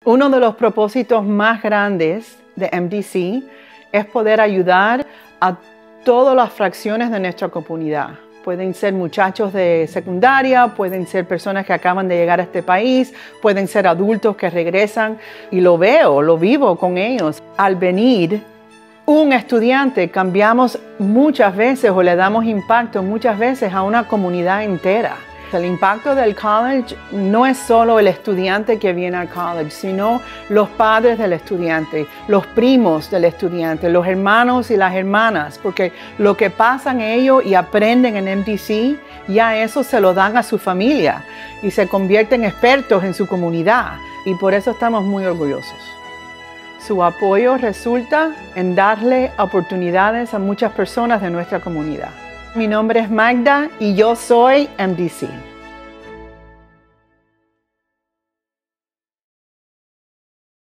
Uno de los propósitos más grandes de MDC es poder ayudar a todas las fracciones de nuestra comunidad. Pueden ser muchachos de secundaria, pueden ser personas que acaban de llegar a este país, pueden ser adultos que regresan, y lo veo, lo vivo con ellos. Al venir un estudiante, cambiamos muchas veces o le damos impacto muchas veces a una comunidad entera. El impacto del college no es solo el estudiante que viene al college, sino los padres del estudiante, los primos del estudiante, los hermanos y las hermanas, porque lo que pasan ellos y aprenden en MDC, ya eso se lo dan a su familia y se convierten expertos en su comunidad, y por eso estamos muy orgullosos. Su apoyo resulta en darle oportunidades a muchas personas de nuestra comunidad. Mi nombre es Magda y yo soy MDC.